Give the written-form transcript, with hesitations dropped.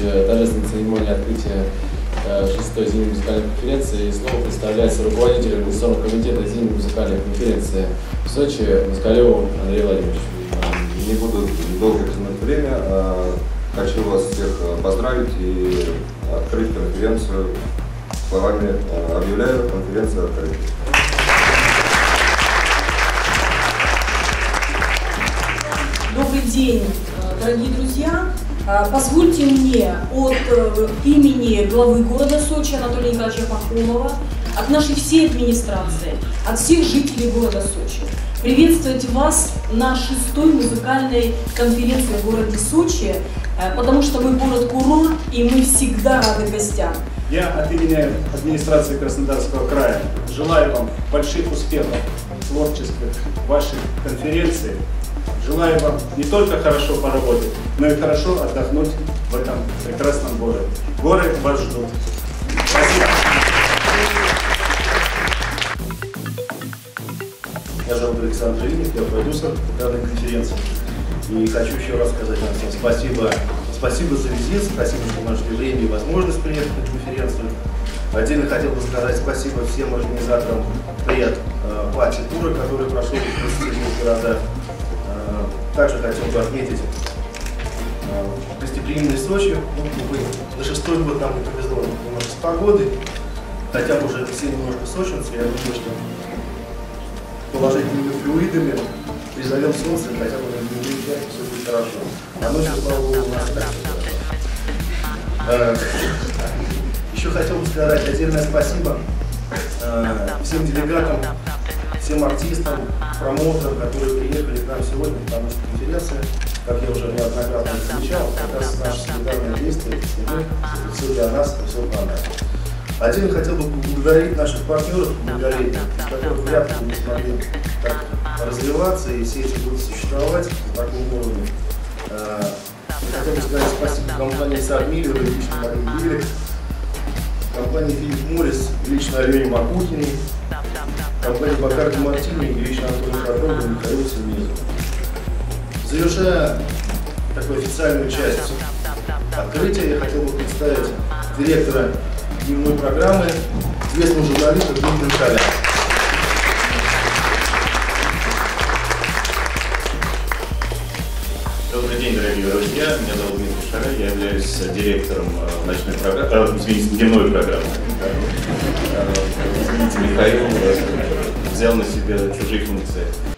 торжественной церемонии открытия 6-й зимней музыкальной конференции. И слово представляется руководителю Организационного комитета зимней музыкальной конференции в Сочи Москалеву Андрею Владимировичу. Не буду долго тянуть время. Хочу вас всех поздравить и открыть конференцию словами «Объявляю конференцию открытой». Добрый день, дорогие друзья! Позвольте мне от имени главы города Сочи Анатолия Николаевича Пахомова, от нашей всей администрации, от всех жителей города Сочи приветствовать вас на 6-й музыкальной конференции в городе Сочи, потому что мы город курорт и мы всегда рады гостям. Я от имени администрации Краснодарского края желаю вам больших успехов творческих вашей конференции. Желаю вам не только хорошо поработать, но и хорошо отдохнуть в этом прекрасном городе. Горы вас ждут. Спасибо. Меня зовут Александр Ильин, я продюсер данной конференции. И хочу еще раз сказать вам всем спасибо. Спасибо за визит, спасибо, что нашли время и возможность приехать на конференцию. Отдельно хотел бы сказать спасибо всем организаторам пати-тура, который прошел в 27 городах. Также хотел бы отметить гостеприимность Сочи. На 6-й год нам не повезло немножко с погодой, хотя бы уже все немножко сочинцы. Я думаю, что положительными флюидами призовем солнце, хотя бы на дневные часы все будет хорошо. А ночью, слава богу, у нас так. Еще хотел бы сказать отдельное спасибо всем делегатам, всем артистам, промоутерам, которые приехали к нам сегодня, потому что конференция, как я уже неоднократно отмечал, как раз наше солидарное действие, это все для нас, это все про нас. Отдельно хотел бы поблагодарить наших партнеров, без которых вряд ли мы смогли так развиваться и все эти будут существовать на таком уровне. Я хотел бы сказать спасибо компании Сармилева, лично Марии Белик, компании Филипп Моррис, лично Алене Макухиной, компании Бакарди Мартини и лично Антону Хардову и Михаилу Семенизову. Завершая такую официальную часть открытия, я хотел бы представить директора дневной программы, известного журналиста Дмитрия Шаля. Добрый день, дорогие друзья. Меня зовут Дмитрий Шаля, я являюсь директором ночной программы, дневной программы. Извините, Михаил взял на себя чужие функции.